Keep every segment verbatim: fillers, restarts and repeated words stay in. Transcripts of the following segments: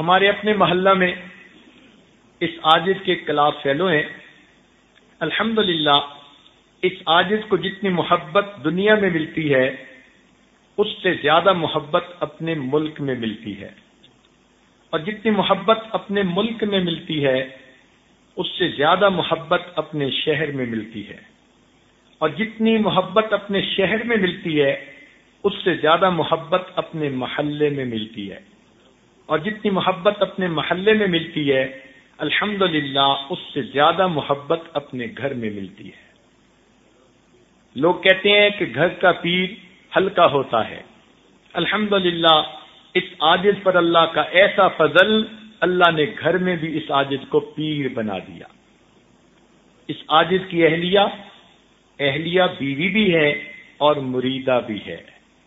ہمارے اپنے محلہ میں اس عاجز کے کلاس فیلو ہیں. الحمدللہ اس عاجز کو جتنی محبت دنیا میں ملتی ہے اس سے زیادہ محبت اپنے ملک میں ملتی ہے، اور جتنی محبت اپنے ملک میں ملتی ہے اس سے زیادہ محبت اپنے شہر میں ملتی ہے، اور جتنی محبت اپنے شہر میں ملتی ہے اس سے زیادہ محبت اپنے محلے میں ملتی ہے، اور جتنی محبت اپنے محلے میں ملتی ہے الحمدللہ اس سے زیادہ محبت اپنے گھر میں ملتی ہے. لوگ کہتے ہیں کہ گھر کا پیر ہلکا ہوتا ہے. الحمدللہ اس عاجز پر اللہ کا ایسا فضل، اللہ نے گھر میں بھی اس عاجز کو پیر بنا دیا. اس عاجز کی اہلیہ اہلیہ بیوی بھی ہے اور مریدہ بھی ہے.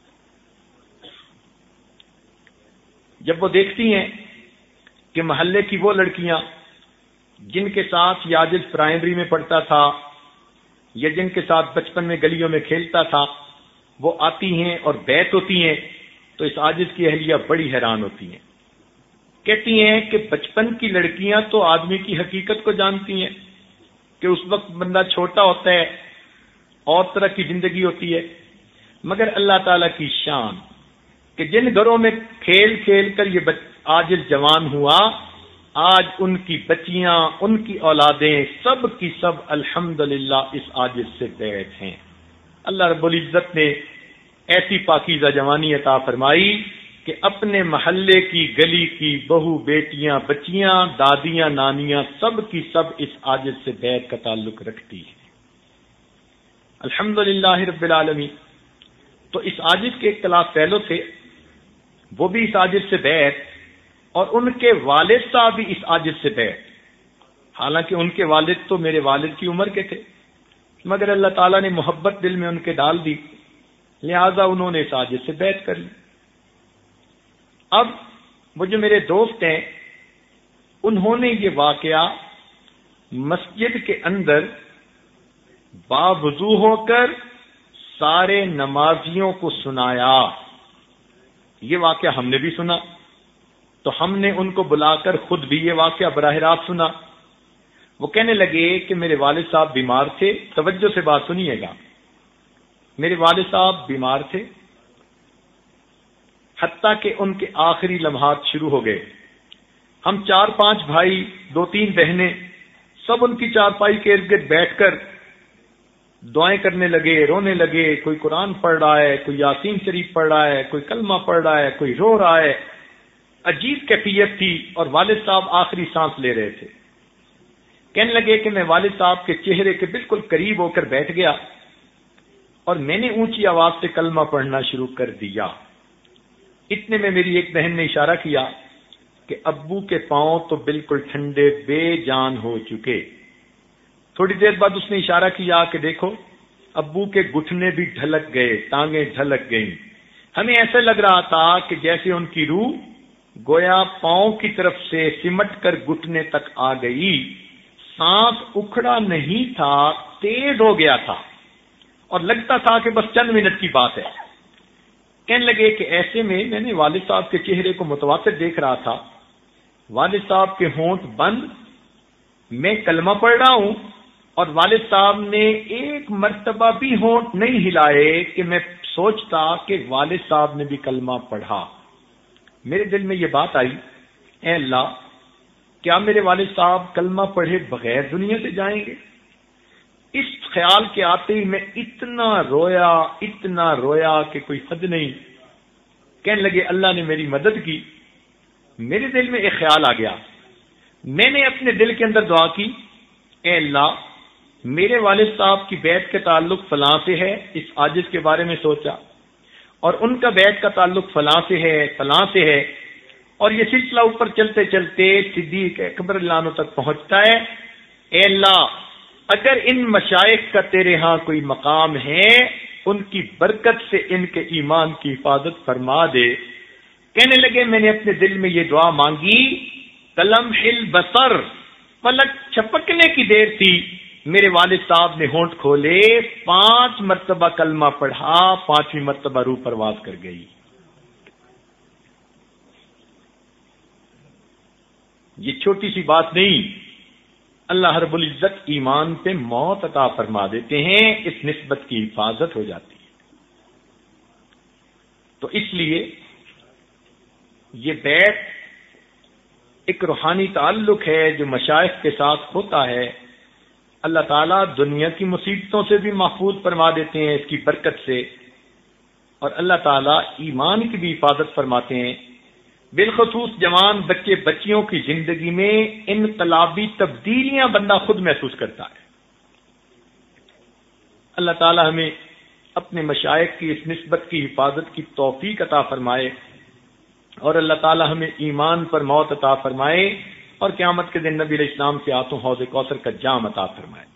جب وہ دیکھتی ہیں کہ محلے کی وہ لڑکیاں جن کے ساتھ یہ عاجز پرائمری میں پڑھتا تھا یا جن کے ساتھ بچپن میں گلیوں میں کھیلتا تھا وہ آتی ہیں اور بیت ہوتی ہیں تو اس عاجز کی اہلیہ بڑی حیران ہوتی ہیں. کہتی ہیں کہ بچپن کی لڑکیاں تو آدمی کی حقیقت کو جانتی ہیں کہ اس وقت بندہ چھوٹا ہوتا ہے اور طرح کی زندگی ہوتی ہے، مگر اللہ تعالی کی شان کہ جن گھروں میں کھیل کھیل کر یہ عاجز جوان ہوا، آج ان کی بچیاں، ان کی اولادیں سب کی سب الحمدللہ اس عاجز سے بیعت ہیں. اللہ رب العزت نے ایسی پاکیزہ جوانی عطا فرمائی کہ اپنے محلے کی گلی کی بہو بیٹیاں بچیاں دادیاں نانیاں سب کی سب اس عاجز سے بیعت کا تعلق رکھتی ہیں. الحمدللہ رب العالمین. تو اس عاجز کے ایک کلاس فیلو تھے، وہ بھی اس عاجز سے بیعت، اور ان کے والد صاحب بھی اس عاجز سے بیعت. حالانکہ ان کے والد تو میرے والد کی عمر کے تھے، مگر اللہ تعالیٰ نے محبت دل میں ان کے ڈال دی، لہذا انہوں نے اس عاجز سے بیعت کر لی. اب وہ جو میرے دوست ہیں انہوں نے یہ واقعہ مسجد کے اندر باوضو ہو کر سارے نمازیوں کو سنایا. یہ واقعہ ہم نے بھی سنا تو ہم نے ان کو بلا کر خود بھی یہ واقعہ براہ راست سنا. وہ کہنے لگے کہ میرے والد صاحب بیمار تھے. توجہ سے بات سنیے گا. میرے والد صاحب بیمار تھے حتیٰ کہ ان کے آخری لمحات شروع ہو گئے. ہم چار پانچ بھائی دو تین بہنیں سب ان کی چارپائی کے ارد گرد بیٹھ کر دعائیں کرنے لگے، رونے لگے. کوئی قرآن پڑھ رہا ہے، کوئی یاسین شریف پڑھ رہا ہے، کوئی کلمہ پڑھ رہا ہے، کوئی رو رہا ہے. عجیب کیفیت تھی اور والد صاحب آخری سانس لے رہے تھے. کہنے لگے کہ میں والد صاحب کے چہرے کے بالکل قریب ہو کر بیٹھ گیا اور میں نے اونچی آواز سے کلمہ پڑھنا شروع کر دیا. اتنے میں میری ایک بہن نے اشارہ کیا کہ ابو کے پاؤں تو بالکل ٹھنڈے بے جان ہو چکے. تھوڑی دیر بعد اس نے اشارہ کیا کہ دیکھو ابو کے گھٹنے بھی ڈھلک گئے، ٹانگیں ڈھلک گئیں. ہمیں ایسا لگ رہا تھا کہ جیسے ان کی روح گویا پاؤں کی طرف سے سمٹ کر گھٹنے تک آ گئی. سانس اکھڑا نہیں تھا، تیز ہو گیا تھا اور لگتا تھا کہ بس چند منٹ کی بات ہے. کہنے لگے کہ ایسے میں میں نے والد صاحب کے چہرے کو متواتر دیکھ رہا تھا. والد صاحب کے ہونٹ بند، میں کلمہ پڑھ رہا ہوں اور والد صاحب نے ایک مرتبہ بھی ہونٹ نہیں ہلائے کہ میں سوچتا کہ والد صاحب نے بھی کلمہ پڑھا. میرے دل میں یہ بات آئی، اے اللہ کیا میرے والد صاحب کلمہ پڑھے بغیر دنیا سے جائیں گے؟ اس خیال کے آتے ہی میں اتنا رویا اتنا رویا کہ کوئی حد نہیں. کہنے لگے اللہ نے میری مدد کی. میرے دل میں ایک خیال آ گیا. میں نے اپنے دل کے اندر دعا کی، اے اللہ میرے والد صاحب کی بیعت کے تعلق فلاں سے ہے، اس عاجز کے بارے میں سوچا، اور ان کا بیعت کا تعلق فلاں سے ہے فلاں سے ہے، اور یہ سلسلہ اوپر چلتے چلتے صدیق اکبر اللہ عنہ تک پہنچتا ہے. اے اللہ اگر ان مشائخ کا تیرے ہاں کوئی مقام ہے ان کی برکت سے ان کے ایمان کی حفاظت فرما دے. کہنے لگے میں نے اپنے دل میں یہ دعا مانگی، قلم ہل بصر، پلک چھپکنے کی دیر تھی، میرے والد صاحب نے ہونٹ کھولے، پانچ مرتبہ کلمہ پڑھا، پانچویں مرتبہ روح پرواز کر گئی. یہ چھوٹی سی بات نہیں، اللہ رب العزت ایمان پہ موت عطا فرما دیتے ہیں، اس نسبت کی حفاظت ہو جاتی ہے۔ تو اس لیے یہ بیعت ایک روحانی تعلق ہے جو مشائخ کے ساتھ ہوتا ہے، اللہ تعالیٰ دنیا کی مصیبتوں سے بھی محفوظ فرما دیتے ہیں اس کی برکت سے، اور اللہ تعالیٰ ایمان کی بھی حفاظت فرماتے ہیں۔ بالخصوص جوان بچے بچیوں کی زندگی میں انقلابی تبدیلیاں بندہ خود محسوس کرتا ہے۔ اللہ تعالیٰ ہمیں اپنے مشائخ کی اس نسبت کی حفاظت کی توفیق عطا فرمائے، اور اللہ تعالیٰ ہمیں ایمان پر موت عطا فرمائے، اور قیامت کے دن نبی علیہ السلام کے ہاتھوں حوض کوثر کا جام عطا فرمائے۔